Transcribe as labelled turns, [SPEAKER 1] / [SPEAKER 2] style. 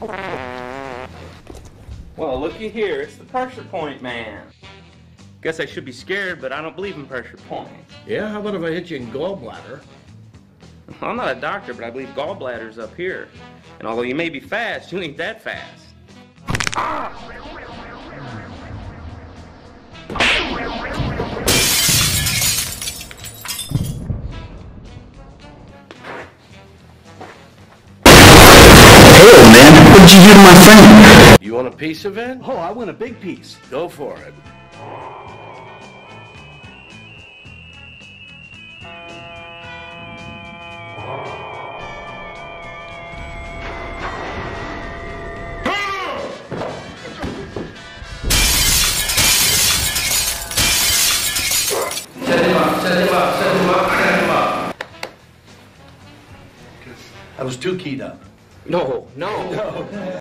[SPEAKER 1] Well, looky here, it's the pressure point man. Guess I should be scared, but I don't believe in pressure point.
[SPEAKER 2] Yeah, how about if I hit you in gallbladder?
[SPEAKER 1] Well, I'm not a doctor, but I believe gallbladder's up here. And although you may be fast, you ain't that fast.
[SPEAKER 3] Hey, man, what did you do to my friend?
[SPEAKER 2] You want a piece of it?
[SPEAKER 4] Oh, I want a big piece.
[SPEAKER 2] Go for it.
[SPEAKER 4] Set him up.
[SPEAKER 2] I was too keyed up.
[SPEAKER 1] No.